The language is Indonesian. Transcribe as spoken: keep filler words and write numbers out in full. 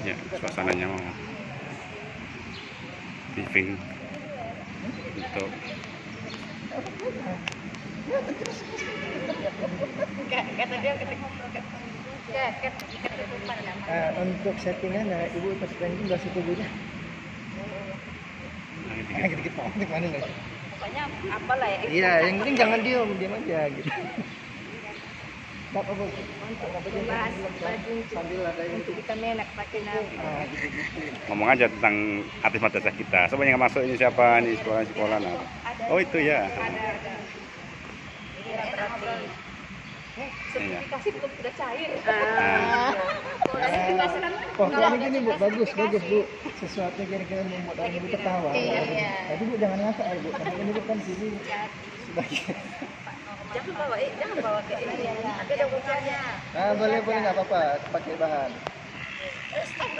Ya, suasananya mau briefing untuk kata dia uh, untuk settingan uh, ibu pas branding udah setuju dah. Nah, dikit banget mana nih? Pokoknya apalah ya. Iya, yang penting jangan diem, diem aja gitu. Apa bu? Untuk membahas baju sambil ada yang untuk kita menak pakai nabi. ah gitu-gitu. ngomong aja tentang artis madrasah kita. Siapa yang masuk ini siapa nih sekolah-sekolah nah. Oh itu ya. Ada ada. Ini rata-rata. Sertifikasi belum sudah cair. Ah. Sertifikasi kan. Oh, ini gini bu, bagus, bagus bu. Sesuatu yang kira-kira membuat orang ibu tertawa. Iya, iya. Tapi bu jangan ngakak bu, karena ini bukan sini sebagai. Jangan bawa, eh, jangan bawa ke ini. Ada dokumennya. Nah boleh boleh nggak apa-apa, pakai bahan.